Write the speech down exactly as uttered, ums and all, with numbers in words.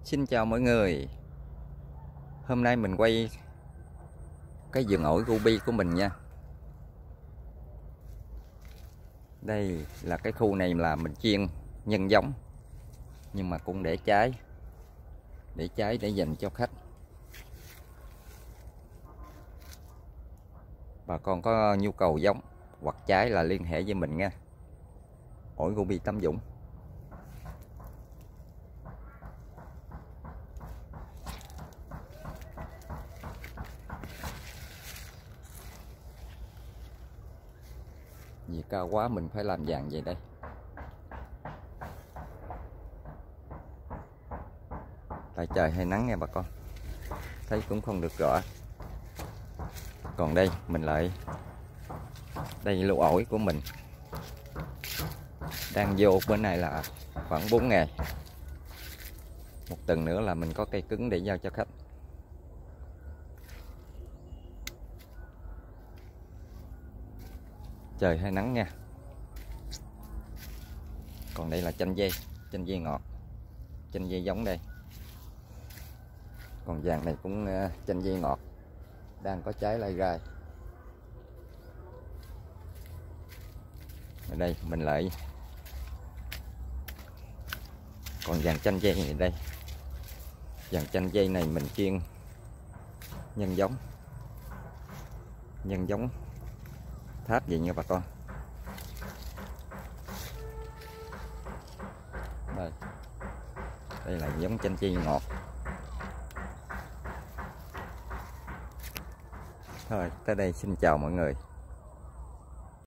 Xin chào mọi người. Hôm nay mình quay cái vườn ổi ruby của mình nha. Đây là cái khu này là mình chuyên nhân giống, nhưng mà cũng để trái để trái để dành cho khách. Bà con có nhu cầu giống hoặc trái là liên hệ với mình nha. Ổi ruby Tấm Dũng. Vì cao quá mình phải làm vàng vậy đây. Tại trời hay nắng nha bà con, thấy cũng không được rõ. Còn đây mình lại đây lô ổi của mình đang vô bên này là khoảng bốn ngày. Một tuần nữa là mình có cây cứng để giao cho khách. Trời hay nắng nha. Còn đây là chanh dây, chanh dây ngọt, chanh dây giống đây. Còn vàng này cũng chanh dây ngọt, đang có trái lai rai. Ở đây mình lại còn vàng chanh dây này đây. Vàng chanh dây này mình chuyên nhân giống, nhân giống tháp vậy nha bà con. Đây, đây là giống chanh dây ngọt. Thôi tới đây xin chào mọi người.